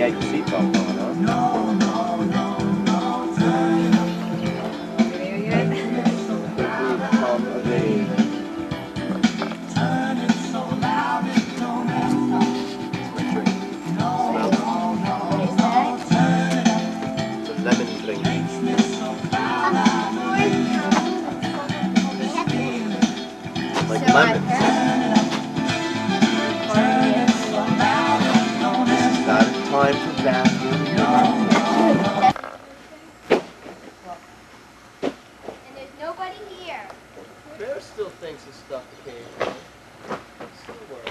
take the seatbelt on, huh? No, no, no, no, turn it up. Come of age. Turn it so loud it don't end. No, no, no, no, turn it up. It's a lemon drink. Makes me so proud I know this feeling. Like lemon. Turn it up. Turn it so loud it don't end. Not time for vacuum. And there's nobody here. Bear still thinks his stuff occasionally. It's still working.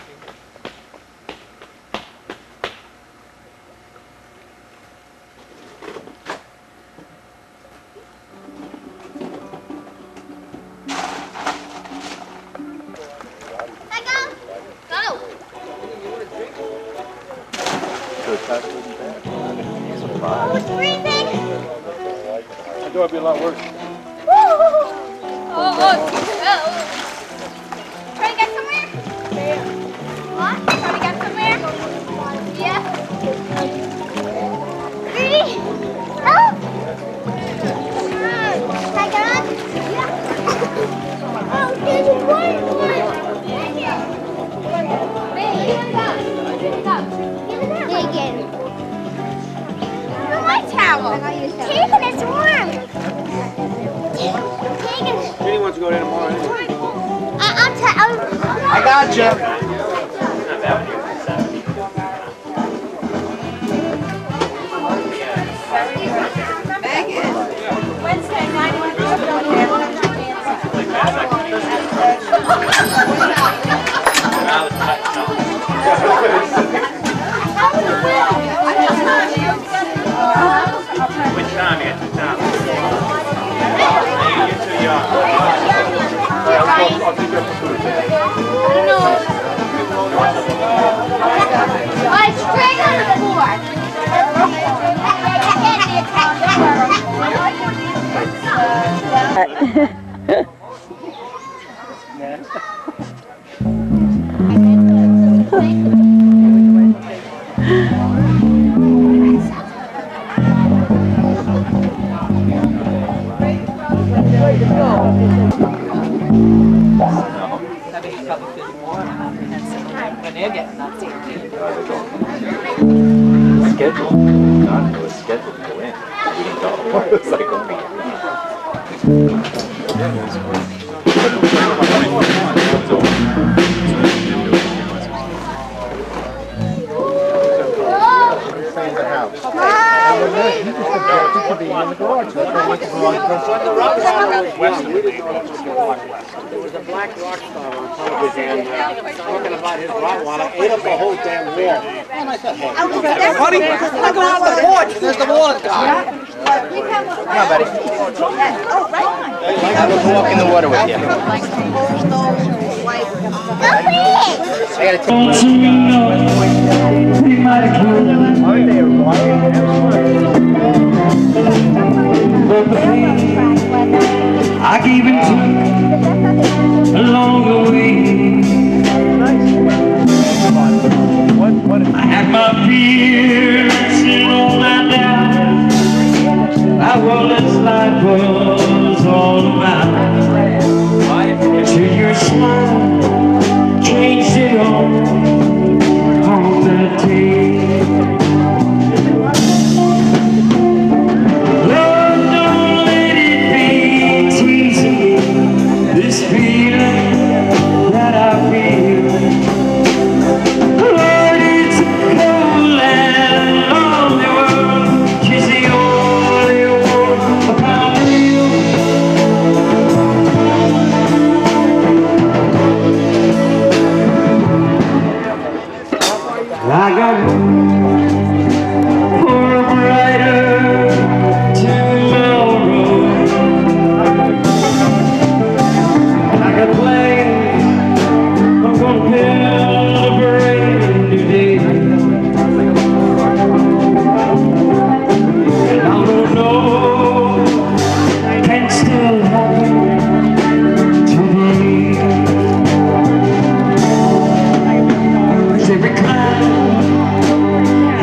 Go! So touch wasn't bad. Surprise. Who's breathing? I thought it'd be a lot worse. Try to get somewhere? What? Try to get somewhere? Yeah. Ready? Help! Can I get on? Yeah. Oh, there's one. Taking it's warm. Jenny wants to go there tomorrow anyway. I got you. Wednesday night. Which time yet? You're too young. I'll take you up to food. I don't know. It's straight on the floor. Schedule. Not it was scheduled to go in. We didn't go. It was like, oh my There was a black rock star on television talking about his Rottweiler ate up the whole damn wall. And I thought, hey, honey, look around the porch. There's the water guy. Come on, buddy. I will walk in the water with you. I gotta I gave it to along the way. I had my fears and all my doubts. I was life was all about. Till your smile changed it all on that day. This feeling that I feel, Lord, it's a cold and lonely world. She's the only one about real. I got room for a brighter tomorrow. I got plans, I'm gonna build a brand new day. And I don't know, can still happen today. 'Cause every cloud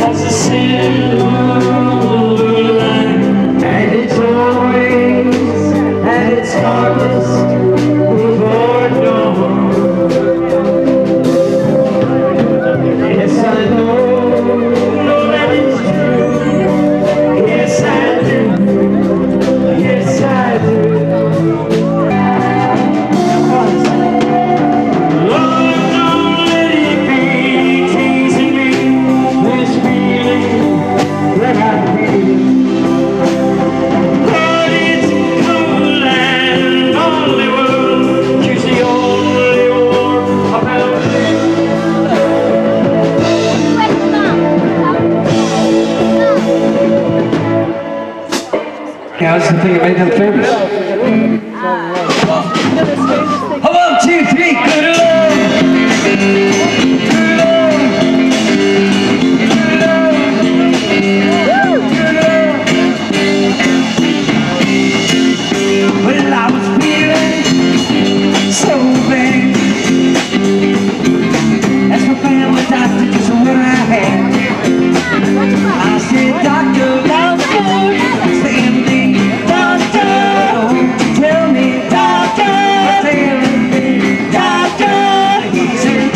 That's the thing that made them famous. One, two, three, good love. Good love. Good love. Good love. Well, I was feeling so bad. That's my family doctor, just what I had. I said, doctor, doctor, say me, doctor, tell me, doctor, tell me, doctor. He said,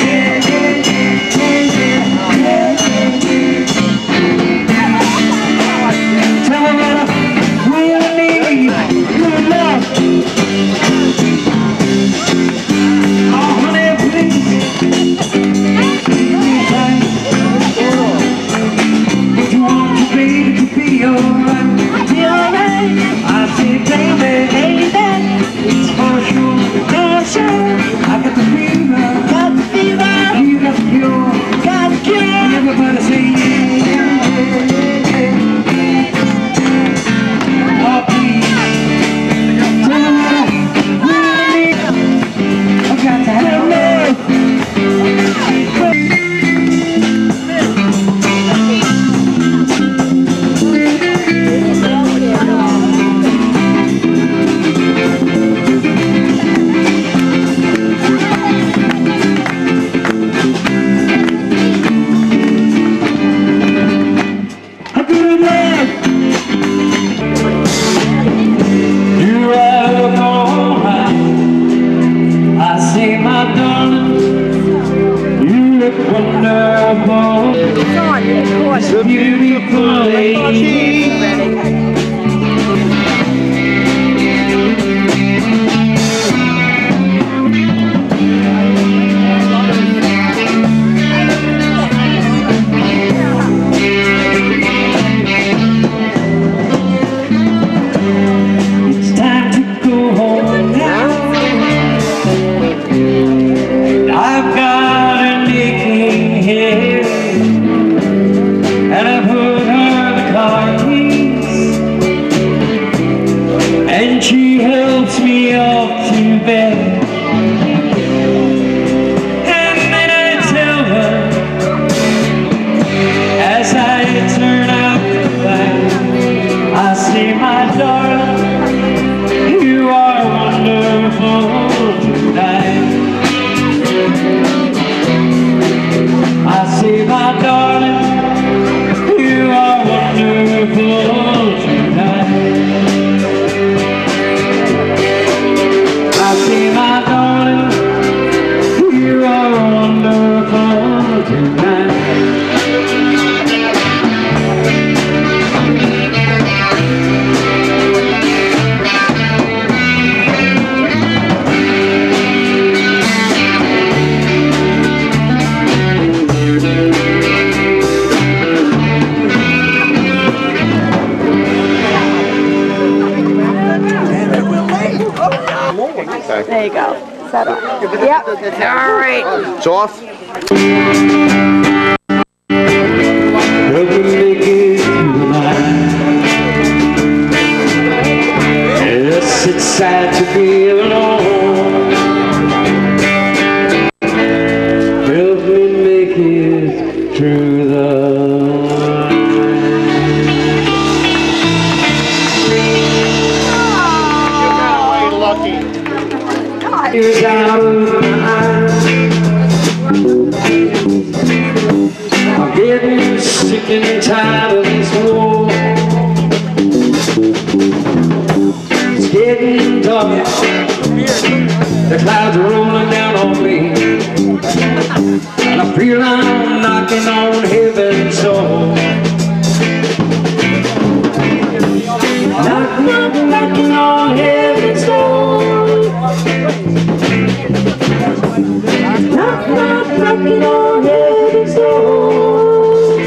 tell me what I really need, good love. Oh, honey, please. You want your baby to be alright, be alright. I say, baby, ain't that? It's for sure, for sure. I got the fever, got the fever. You got the cure, got the cure. Everybody say yeah, yeah, yeah, yeah. Oh, please, tell me what I really need. I got to have love. The beautiful lady. It's time to go home now. I've got an aching head, and I put her the car keys, and she helps me off to bed. And then I tell her, as I turn out the light, I say, my darling, you are wonderful tonight. I say, my darling, you are wonderful tonight. I say, my darling, you are wonderful tonight. There you go. Settle. Yep. All right. It's off. Help me make it through the night. Yes, it's sad to be alone. Help me make it through the tears out of my eyes. I'm getting sick and tired of this war. It's getting dark. The clouds are rolling down on me, and I feel I'm knocking on heaven's door. Knock, knock, knocking on heaven's door. Knock, knock, knocking on heaven's door.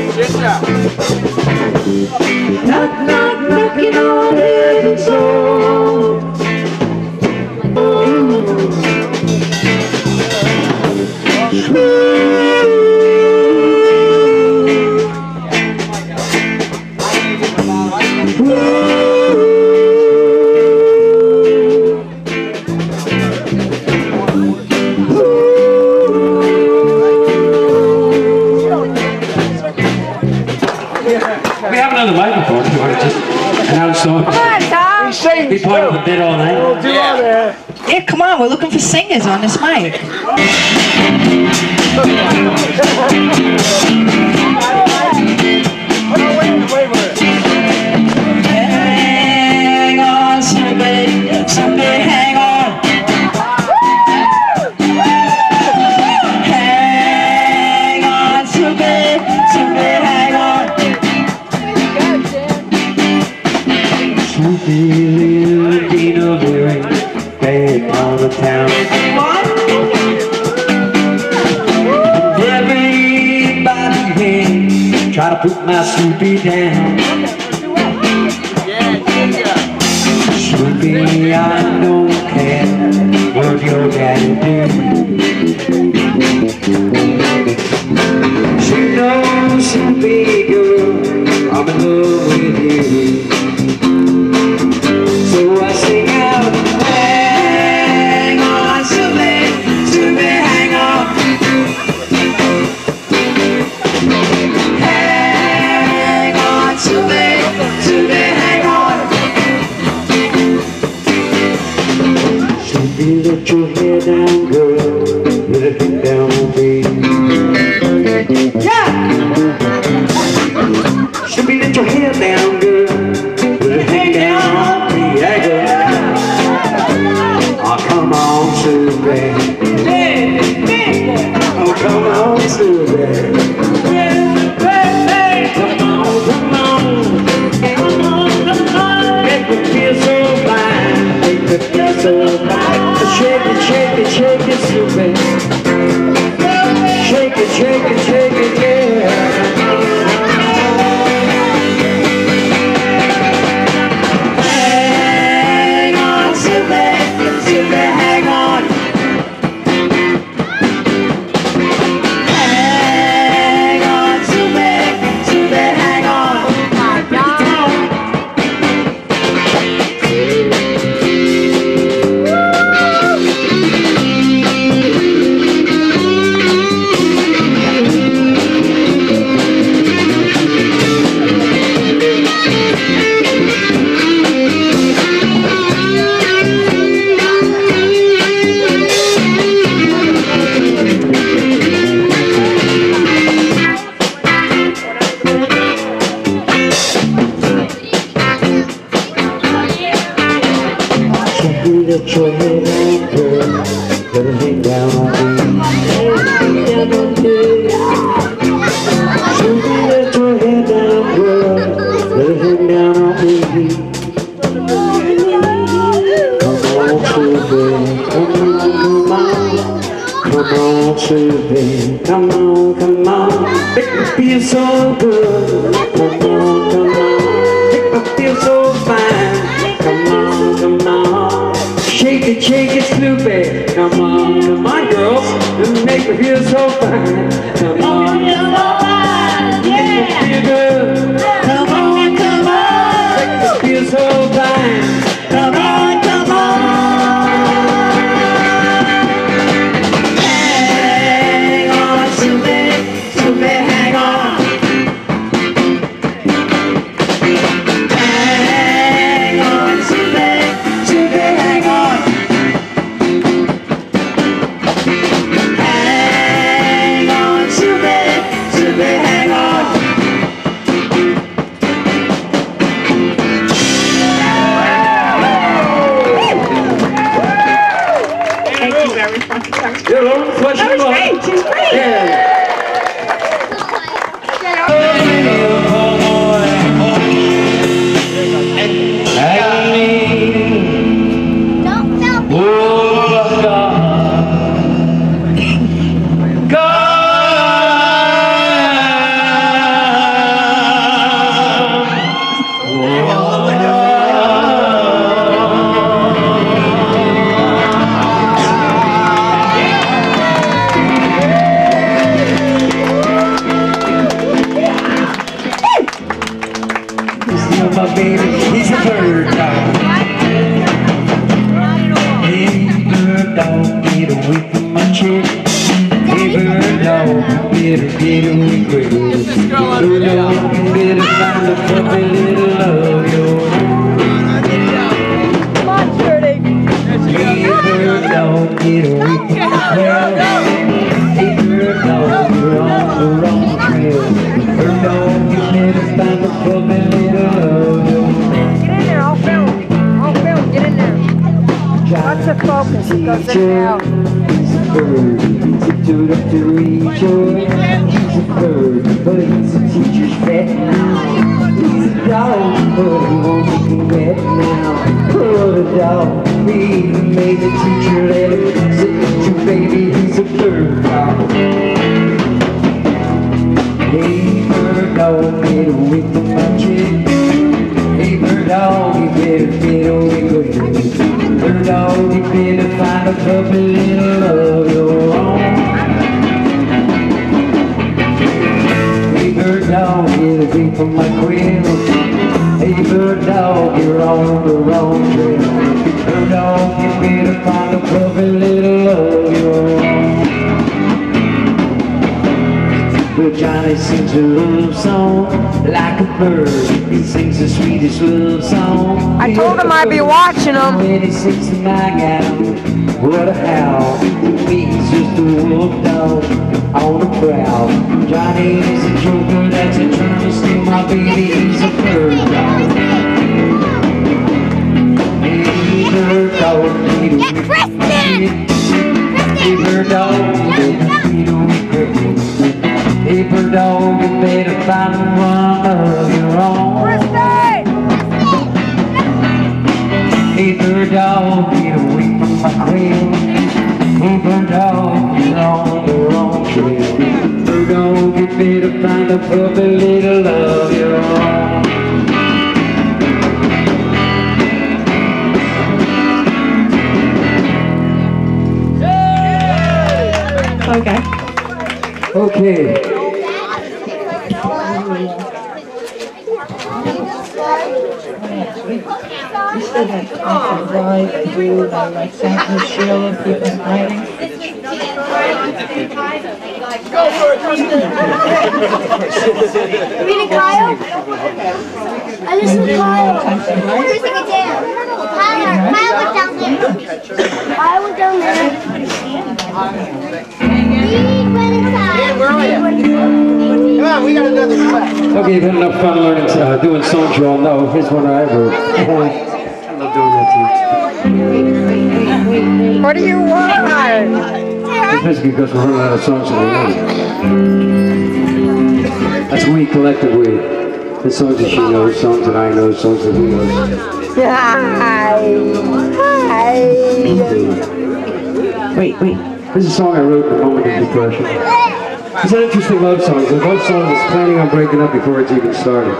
Knock, knock, knocking on heaven's door. Ooh. on the microphone if you want to just announce songs. Come on, Tom. Be part of the bit all night. Yeah, come on, we're looking for singers on this mic. Hang on, somebody, somebody hang on. Hang on, somebody, somebody hang on. Somebody in a very bad part of town. Everybody here try to put my Snoopy down. Snoopy, I don't care what your daddy do. She knows, Snoopy girl, I'm in love with you. So I sing out, hang on, Snoopy, Snoopy, hang on. Hang on, Snoopy, Snoopy, hang on. Snoopy, let your hair down, girl, let it hang down on me. Yeah! Snoopy, let your hair down, girl, let it hang down on me. Yeah, girl. Oh, come on, Snoopy. Oh, come on, Snoopy. Come on, come on. Come on, come on. Make me feel so fine. Make me feel so fine. Shake it, shake it, shake it, Snoopy. Shake it, shake it, shake it, yeah. Hang on, Snoopy, Snoopy, hang on. Hang on, Snoopy, Snoopy, hang on. Let your head down, girl, let it hang down on me. Simply let your head down, girl, let it hang down on me. Come on, Snoopy, come on, come on, Snoopy, come on, make me feel so good. Come on, make me feel so fine. Come on. Shake it, Snoopy. Come on, girls. Make me feel so fine. Come on, make me feel good. Come on. Make me feel so fine. Come on. Hang on, Snoopy, Snoopy, hang on. Hang on, Snoopy, Snoopy, hang on. Hang on, Snoopy, Snoopy, hang on. Thank you very much. You're on the flesh That and was blood. great, she's great. Yeah. My baby, he's a bird dog. Hey, bird dog, get away from my chick. Hey, bird dog. better get away quick. Bird dog, you better find a puppy little love your Come on, Shirley. Hey, bird dog, get away from the crowd. Hey, bird dog, you're on the wrong trail. Bird dog, you better find a puppy little love your Get in there, I'll film. Get in there. Watch the focus, it goes in and out. He's a bird, he's a dude up to reach her. He's a bird, but he's a teacher's pet now. He's a dog, but he won't make me wet now. What a dog, we even made the teacher let him sit with you, baby. He's a bird dog. Hey, bird dog, get away from my chick. Hey, bird dog, you better get away quick. Bird dog, you better find a puppy little love your own. Hey, bird dog, get away from my quill. Hey, bird dog, you're on the wrong trail. Bird dog, you better find a puppy little love your own. But Johnny sings a love song like a bird. He sings the sweetest love song. I told him I'd be watching him. When he sits in my gown, what a howl. To me, he's just a wolf dog on the prowl. Johnny is a joker that's a trying to steal my baby. He's a bird dog. Hey, bird dog, get away from my kid. Hey, bird dog, get away quick. Hey, bird dog, you better find one of your own. Hey, bird dog, get away from my quail. Hey, bird dog, you're on the wrong trail. Bird dog, you better find a puppy little love your own. Okay. Okay. You still got awesome live and do like Santa Sheila, people writing. Go for it, Kristen. You mean Kyle? I listen to Kyle. Who's singing down? Kyle was down there. Kyle was down there. Went inside. Where are you? Come on, we got another track. Okay, you've had enough fun learning, doing songs you all know. Here's one I wrote. I love doing that to you. What do you want? It's basically because we're running out of songs that we know. That's we, collective we. The songs that she knows, songs that I know, songs that we know. Hi. Wait. This is a song I wrote in a moment of depression. It's an interesting love song. It's a love song that's planning on breaking up before it's even started.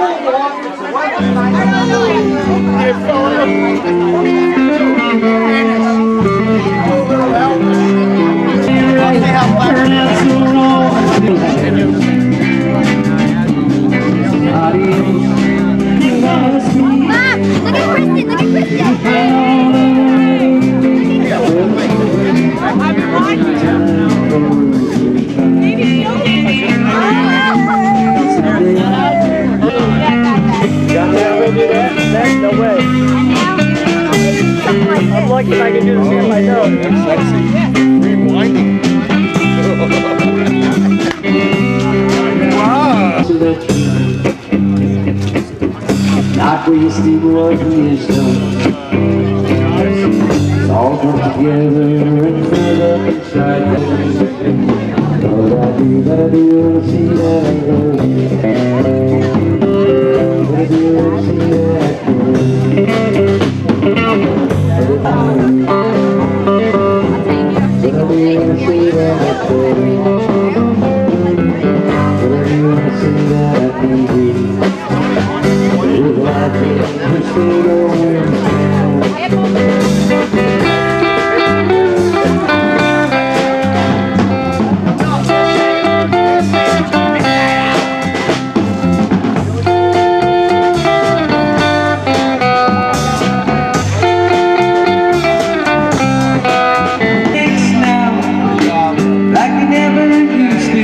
No way. I'm lucky if I can do this here by nose. That's sexy. Rewinding. Wow. Not wasting what is done. It's all come together and filled up inside me. But I do see that I go. But I do see that I go. Like we never used to.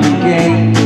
again.